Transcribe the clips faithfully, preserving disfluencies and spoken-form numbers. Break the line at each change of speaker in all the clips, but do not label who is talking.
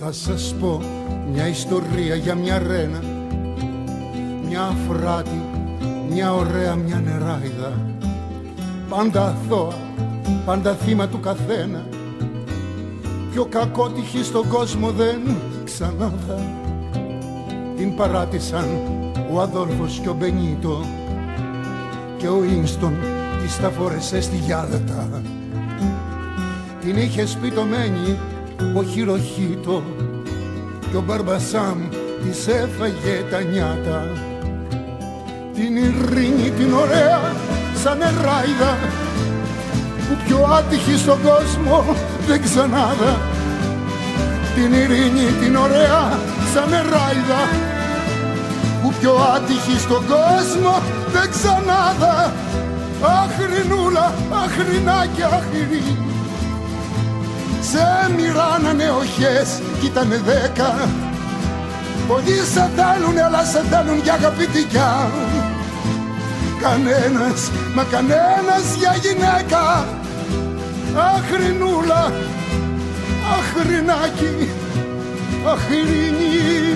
Θα σας πω μια ιστορία για μια ρένα, μια αφράτη, μια ωραία, μια νεράιδα, πάντα αθώα, πάντα θύμα του καθένα. Πιο κακότυχη στον κόσμο δεν ξανάδα. Την παράτησαν ο Αδόλφος και ο Μπενίτο και ο Ίνστον της τα φόρεσε στη Γιάλτα. Την είχε σπιτωμένη ο Χιροχίτο και ο Μπαρμπασάμ της έφαγε τα νιάτα. Την Ειρήνη την ωραία σαν νεράιδα που πιο άτυχη στον κόσμο δεν ξανάδα. Την Ειρήνη την ωραία σαν νεράιδα που πιο άτυχη στον κόσμο δεν ξανάδα. Αχρινούλα, αχρινάκια, αχρινή, σε μοιράνανε οχές κι ήτανε δέκα. Πολλοί σε θέλουνε αλλά σε θέλουν για αγαπητικιά. Κανένας, μα κανένας για γυναίκα. Αχρινούλα, αχρινάκι, αχρινή.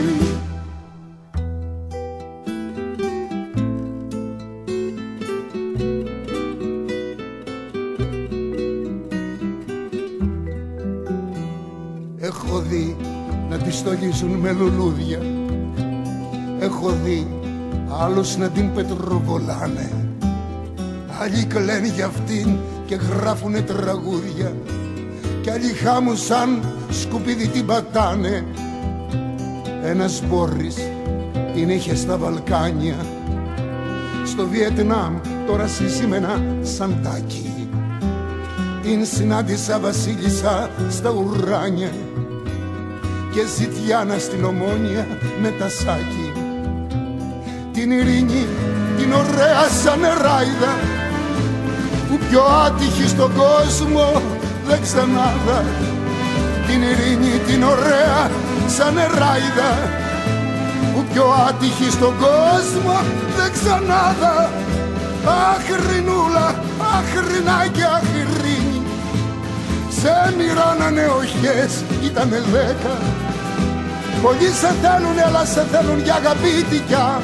Έχω δει να τη στολίζουν με λουλούδια, έχω δει άλλους να την πετροβολάνε, άλλοι κλαίνουν για αυτήν και γράφουνε τραγούδια κι άλλοι χάμουν σαν σκουπίδι την πατάνε. Ένας Μπόρις την είχε στα Βαλκάνια, στο Βιετνάμ τώρα ζει με ένα σαντάκι. Την συνάντησα βασίλισσα στα ουράνια και ζητιάνα στην Ομόνια με τα σάκι. Την Ειρήνη την ωραία σαν νεράιδα που πιο άτυχη στον κόσμο δεν ξανάδα. Την Ειρήνη την ωραία σαν νεράιδα που πιο άτυχη στον κόσμο δεν ξανάδα. Αχρινούλα, αχρινάκια, αχρινή, σε μοιράνανε οχές, ήτανε δέκα. Πολλοί σε θέλουνε αλλά σε θέλουν για αγαπητικιά.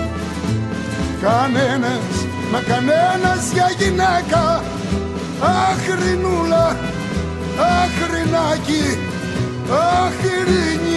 Κανένας, μα κανένας για γυναίκα. Αχρινούλα, αχρινάκι, αχρινή.